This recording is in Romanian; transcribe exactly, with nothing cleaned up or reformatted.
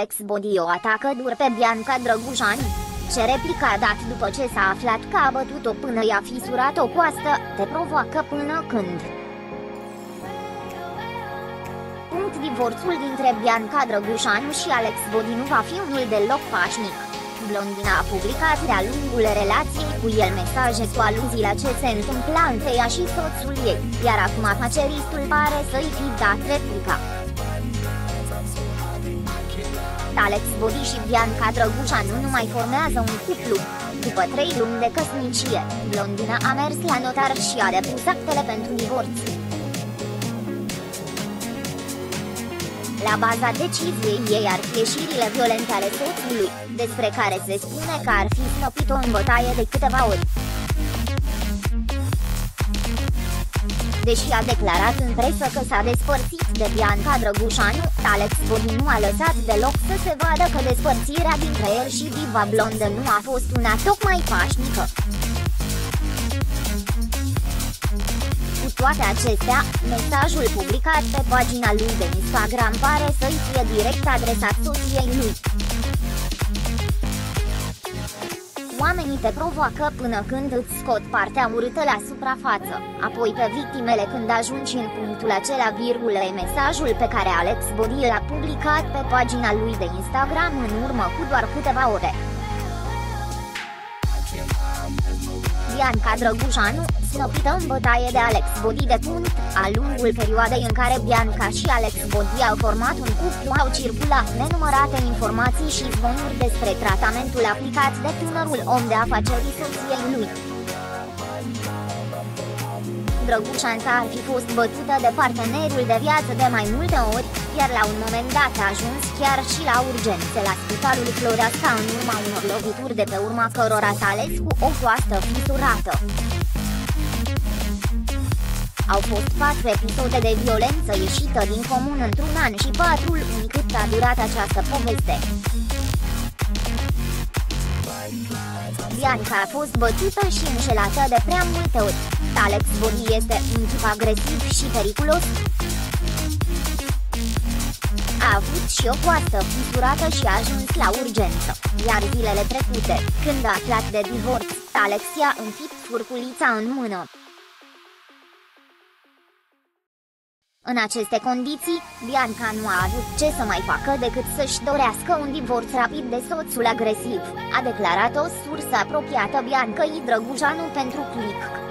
Alex Bodi o atacă dur pe Bianca Drăgușanu. Ce replică a dat după ce s-a aflat că a bătut-o până i-a fisurat o coastă, te provoacă până când? Punct. Divorțul dintre Bianca Drăgușanu și Alex Bodi nu va fi unul deloc pașnic. Blondina a publicat de-a lungul relației cu el mesaje cu aluzii la ce se întâmpla între ea și soțul ei, iar acum afaceristul pare să-i fi dat replica. Alex Bodi și Bianca Drăgușanu nu mai formează un cuplu. După trei luni de căsnicie, blondina a mers la notar și a depus actele pentru divorț. La baza deciziei ei ar fi ieșirile violente ale soțului, despre care se spune că ar fi snopit-o în bătaie de câteva ori. Deși a declarat în presă că s-a despărțit de Bianca Drăgușanu, Alex Bodi nu a lăsat deloc să se vadă că despărțirea dintre el și diva blondă nu a fost una tocmai pașnică. Cu toate acestea, mesajul publicat pe pagina lui de Instagram pare să-i fie direct adresat soției lui. Oamenii te provoacă până când îți scot partea urâtă la suprafață, apoi pe victimele când ajungi în punctul acela virgulă e mesajul pe care Alex Bodi l-a publicat pe pagina lui de Instagram în urmă cu doar câteva ore. Bianca Drăgușanu, snopită în bătaie de Alex Bodi de punct. A lungul perioadei în care Bianca și Alex Bodi au format un cuplu au circulat nenumărate informații și zvonuri despre tratamentul aplicat de tânărul om de afaceri soției lui. Drăgușanța ar fi fost bătută de partenerul de viață de mai multe ori, iar la un moment dat a ajuns chiar și la urgențe la spitalul Floreasca în urma unor lovituri de pe urma cărora s-a ales cu o coastă fisurată. Au fost patru episoade de violență ieșită din comun într-un an și patru luni cât a durat această poveste. Bianca a fost bătută și înșelată de prea multe ori. Alex Bodi este un tip agresiv și periculos. A avut și o coastă fisurată și a ajuns la urgență, iar zilele trecute, când a aflat de divorț, Alex i-a înfipt furculița în mână. În aceste condiții, Bianca nu a avut ce să mai facă decât să-și dorească un divorț rapid de soțul agresiv, a declarat o sursă apropiată Biancăi Drăgușanu pentru Click.